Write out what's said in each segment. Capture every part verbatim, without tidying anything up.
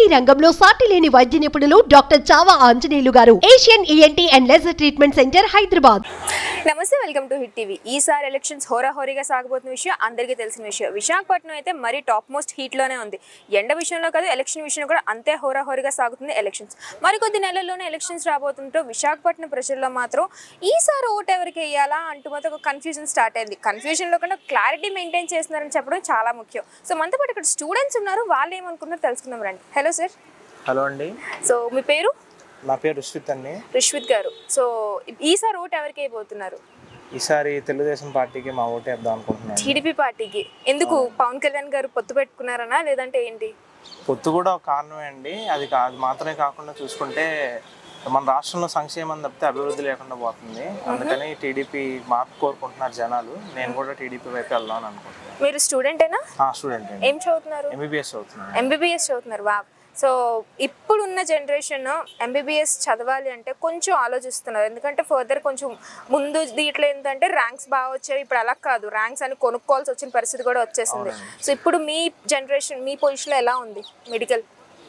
రంగంలో సాటి లేని వైద్య నిపుణులు డాక్టర్ చావా ఆంజనేయులు గారు, Asian ENT and laser treatment centre, Hyderabad. నమస్తే, వెల్కమ్ టు హిట్ టీవీ. ఈసారి ఎలక్షన్స్ హోరాహోరీగా సాగబోతున్న విషయం అందరికీ తెలిసిన విషయం. విశాఖపట్నం అయితే మరీ టాప్ మోస్ట్ హీట్లోనే ఉంది. ఎండ విషయంలో కాదు, ఎలక్షన్ విషయంలో కూడా అంతే హోరాహోరీగా సాగుతుంది ఎలక్షన్స్. మరికొద్ది నెలల్లోనే ఎలక్షన్స్ రాబోతుంటూ విశాఖపట్నం ప్రజల్లో మాత్రం ఈసారి ఓటు ఎవరికి వేయాలా అంటూ మాత్రం ఒక కన్ఫ్యూజన్ స్టార్ట్ అయింది. కన్ఫ్యూజన్లో కన్నా క్లారిటీ మెయింటైన్ చేస్తున్నారని చెప్పడం చాలా ముఖ్యం. సో మనతో పాటు ఇక్కడ స్టూడెంట్స్ ఉన్నారు, వాళ్ళు ఏమనుకున్నారో తెలుసుకుందాం రండి. Hello sir. హలో అండి. సో మీ పేరు? నా పేరు రుష్విత్ అండి. రుష్విత్ గారు, సో ఈసారి ఓటు ఎవరికి అయిపోతున్నారు? ఈసారి తెలుగుదేశం పార్టీకి మా ఓటు వేద్దాం అనుకుంటున్నాను. టీడీపీ పార్టీకి ఎందుకు? పవన్ కళ్యాణ్ గారు పొత్తు పెట్టుకున్నారనా లేదంటే ఏంటి? పొత్తు కూడా ఒక కారణమే అండి. అది అది మాత్రమే కాకుండా చూసుకుంటే మన రాష్ట్రంలో సంక్షేమం తప్పితే అభివృద్ధి లేకుండా పోతుంది. అందుకని టీడీపీ మార్పు కోరుకుంటున్నారు జనాలు. నేను కూడా టీడీపీ వైపు వెళ్దాం అనుకుంటున్నాను. మీరు స్టూడెంటేనా? స్టూడెంట్. ఏం చదువుతున్నారు? ఎంబీబీఎస్ చదువుతున్నాను. ఎంబీబీఎస్ చదువుతున్నారు. వా సో ఇప్పుడున్న జనరేషన్ ఎంబీబీఎస్ చదవాలి అంటే కొంచెం ఆలోచిస్తున్నారు. ఎందుకంటే ఫర్దర్ కొంచెం ముందు దీంట్లో ఏంటంటే ర్యాంక్స్ బాగా వచ్చాయి. ఇప్పుడు అలా కాదు, ర్యాంక్స్ అని కొనుక్కోవాల్సి వచ్చిన పరిస్థితి కూడా వచ్చేసింది. సో ఇప్పుడు మీ జనరేషన్ మీ పొజిషన్లో ఎలా ఉంది మెడికల్?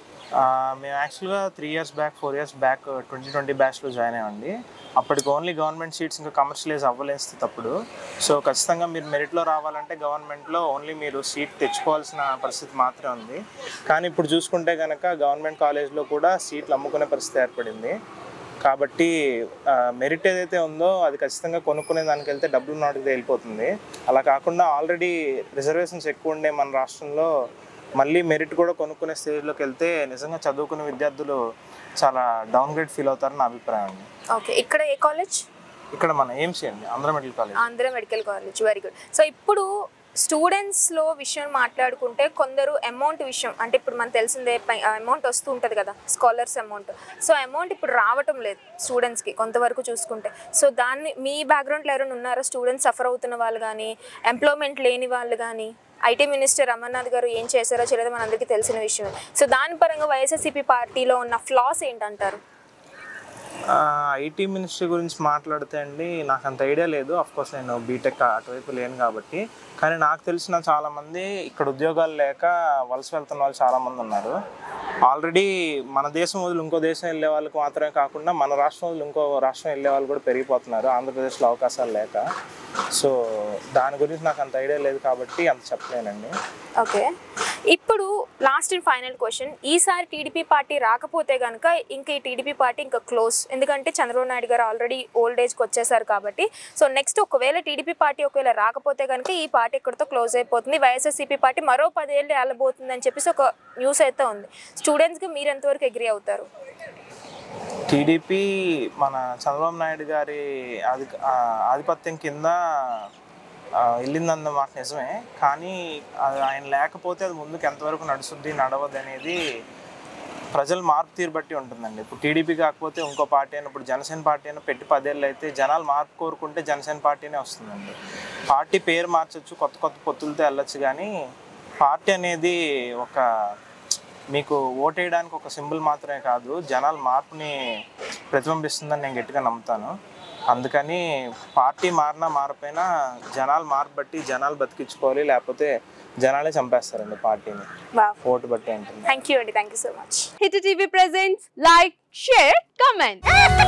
మేము యాక్చువల్గా three years back four years back twenty twenty బ్యాచ్లో జాయిన్ అయ్యండి. అప్పటికి ఓన్లీ గవర్నమెంట్ సీట్స్ ఇంకా కమర్షియలైజ్ అవ్వలేదు అప్పుడు. సో ఖచ్చితంగా మీరు మెరిట్లో రావాలంటే గవర్నమెంట్లో ఓన్లీ మీరు సీట్ తెచ్చుకోవాల్సిన పరిస్థితి మాత్రమే ఉంది. కానీ ఇప్పుడు చూసుకుంటే కనుక గవర్నమెంట్ కాలేజ్లో కూడా సీట్లు అమ్ముకునే పరిస్థితి ఏర్పడింది. కాబట్టి మెరిట్ ఏదైతే ఉందో అది ఖచ్చితంగా కొనుక్కునే దానికి వెళ్తే డబ్బులు నాటికి వెళ్ళిపోతుంది. అలా కాకుండా ఆల్రెడీ రిజర్వేషన్స్ ఎక్కువ ఉండే మన రాష్ట్రంలో మళ్ళీ మెరిట్ కూడా కొనుక్కునే స్టేజ్లోకి వెళ్తే నిజంగా చదువుకునే విద్యార్థులు చాలా డౌన్ గ్రేడ్ ఫీల్ అవుతారని నా అభిప్రాయం అండి. ఓకే, ఇక్కడ ఏ కాలేజ్? ఇక్కడ మన ఏఎంసీ అండి, Andhra medical college. Andhra medical college, very good. So ఇప్పుడు స్టూడెంట్స్లో విషయం మాట్లాడుకుంటే కొందరు అమౌంట్ విషయం, అంటే ఇప్పుడు మనకు తెలిసిందే అమౌంట్ వస్తూ ఉంటుంది కదా, స్కాలర్స్ అమౌంట్. సో అమౌంట్ ఇప్పుడు రావటం లేదు స్టూడెంట్స్కి కొంతవరకు చూసుకుంటే. సో దాన్ని మీ బ్యాక్గ్రౌండ్లో ఎవరైనా ఉన్నారా స్టూడెంట్స్ సఫర్ అవుతున్న వాళ్ళు కానీ, ఎంప్లాయ్మెంట్ లేని వాళ్ళు కానీ? ఐటీ మినిస్టర్ అమర్నాథ్ గారు ఏం చేశారో చేయలేదో మనందరికీ తెలిసిన విషయమే. సో దాని పరంగా వైఎస్ఆర్సీపీ పార్టీలో ఉన్న ఫ్లాస్ ఏంటంటారు? ఐటీ మినిస్ట్రీ గురించి మాట్లాడితే అండి నాకు అంత ఐడియా లేదు. అఫ్కోర్స్ నేను బీటెక్ అటువైపు లేను కాబట్టి. కానీ నాకు తెలిసిన చాలామంది ఇక్కడ ఉద్యోగాలు లేక వలస వెళ్తున్న వాళ్ళు చాలామంది ఉన్నారు. ఆల్రెడీ మన దేశం వదిలి ఇంకో దేశం వెళ్ళే వాళ్ళకి మాత్రమే కాకుండా మన రాష్ట్రం వదిలి ఇంకో రాష్ట్రం వెళ్ళే వాళ్ళు కూడా పెరిగిపోతున్నారు ఆంధ్రప్రదేశ్లో అవకాశాలు లేక. సో దాని గురించి నాకు అంత ఐడియా లేదు కాబట్టి అంత చెప్పలేనండి. ఓకే, ఇప్పుడు లాస్ట్ అండ్ ఫైనల్ క్వశ్చన్. ఈసారి టీడీపీ పార్టీ రాకపోతే కనుక ఇంకా ఈ టీడీపీ పార్టీ ఇంకా క్లోజ్, ఎందుకంటే చంద్రబాబు నాయుడు గారు ఆల్రెడీ ఓల్డ్ ఏజ్కి వచ్చేసారు కాబట్టి. సో నెక్స్ట్ ఒకవేళ టీడీపీ పార్టీ ఒకవేళ రాకపోతే కనుక ఈ పార్టీ ఇక్కడితో క్లోజ్ అయిపోతుంది. వైఎస్ఆర్సీపీ పార్టీ మరో పదేళ్ళు వెళ్ళబోతుంది అని చెప్పేసి ఒక న్యూస్ అయితే ఉంది. స్టూడెంట్స్కి మీరు ఎంతవరకు అగ్రీ అవుతారు? టీడీపీ మన చంద్రబాబు నాయుడు గారి ఆధి ఆధిపత్యం కింద వెళ్ళిందన్న మాట నిజమే. కానీ ఆయన లేకపోతే అది ముందుకు ఎంతవరకు నడుస్తుంది నడవదు అనేది ప్రజల మార్పు తీరు బట్టి ఉంటుందండి. ఇప్పుడు టీడీపీ కాకపోతే ఇంకో పార్టీ అయినా, ఇప్పుడు జనసేన పార్టీ అయినా పెట్టి పదేళ్ళు అయితే జనాలు మార్పు కోరుకుంటే జనసేన పార్టీనే వస్తుందండి. పార్టీ పేరు మార్చచ్చు, కొత్త కొత్త పొత్తులతో వెళ్ళొచ్చు, కానీ పార్టీ అనేది ఒక మీకు ఓటేయడానికి ఒక సింబల్ మాత్రమే కాదు, జనాలు మార్పుని ప్రతిబింబిస్తుందని నేను గట్టిగా నమ్ముతాను. అందుకని పార్టీ మారినా మారపోయినా జనాలు మార్పు బట్టి జనాలు బతికించుకోవాలి, లేకపోతే జనాలే చంపేస్తారండి పార్టీని ఓటు బట్టి ఉంటుంది. థ్యాంక్ యూ అండి, thank you so much. Hit TV presents like, share, comment.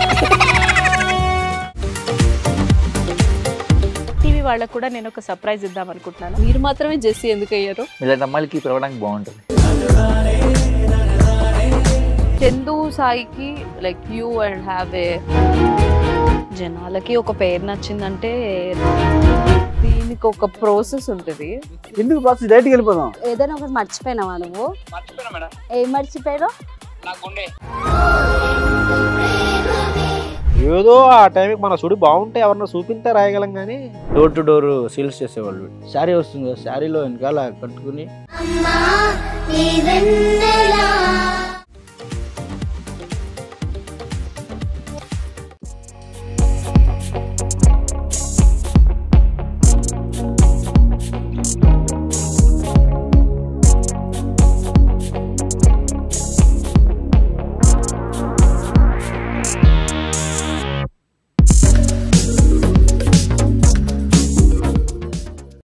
TV వాళ్ళకు కూడా నేను ఒక సర్ప్రైజ్ ఇద్దాం అనుకుంటున్నాను. మీరు మాత్రమే జెస్సీ ఎందుకు అయ్యారు? ఇలాంటి అమ్మాయిలకి పిలవడానికి బాగుంటుంది. చందు సాయికి like you and have a జనాలకి ఒక పేరు నచ్చిందంటే దీనికి ఒక ప్రాసెస్ ఉంటుంది. ఎందుకు ప్రాసెస్ డైరెక్ట్‌గా వెళ్ళిపోదాం. ఏదైనా ఒకటి మర్చిపోయినావా నువ్వు? మర్చిపోయినా మేడం. ఏం మర్చిపోయావు? నా గుండె. ఏదో ఆ టైంకి మన సుడి బాగుంటే ఎవరన్నా చూపిస్తే రాయగలం, కానీ డోర్ టు డోర్ సేల్స్ చేసేవాళ్ళు. శారీ వస్తుంది కదా, శారీలో వెనకాల కట్టుకుని